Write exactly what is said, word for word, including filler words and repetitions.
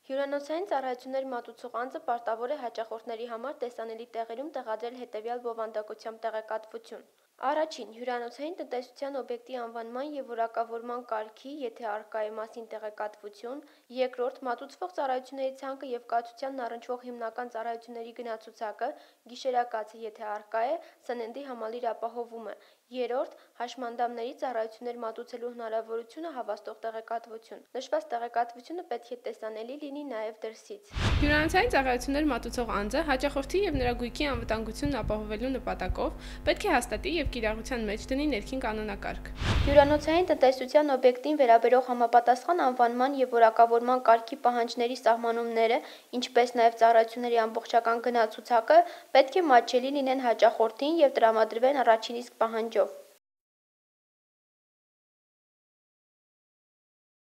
Հյուրանոցային ծառայություններ մատուցող անձը պարտավոր է հաճախորդների համար տեսանելի տեղերում տեղադրել հետևյալ բովանդակությամբ տեղեկատվություն. Առաջին. Հյուրանոցային տնտեսության օբյեկտի անվանման և որակավորման կարգի, եթե առկա է մասին տեղեկատվություն. Երկրորդ. Մատուցվող ծառայությունների ցանկը և կացությանն առնչվող հիմնական ծառայությունների գնացուցակը, գիշերակացը, եթե առկա է, սննդի համալիր ապահովումը. Երրորդ. Հաշմանդամների ծառայություններ մատուցելու հնարավորությունը հավաստող տեղեկատվություն: Նշված տեղեկատվությունը պետք է տեսանելի լինի նաև դրսից: Հյուրանոցային ծառայություններ մատուցող անձը հաճախորդի և նրա գույքի անվտանգությունն ապահովելու նպատակով պետք է հաստատի և կիրառության մեջ դնի ներքին կանոնակարգ: Հյուրանոցային տնտեսության օբյեկտին վերաբերող համապատասխան անվանման և որակավորման կարգի պահանջների սահմանումները, ինչպես նաև ծառայությունների ամբողջական գնացուցակը պետք է մատչելի լինեն հաճախորդին և տրամադրվեն առաջին իսկ պահանջով: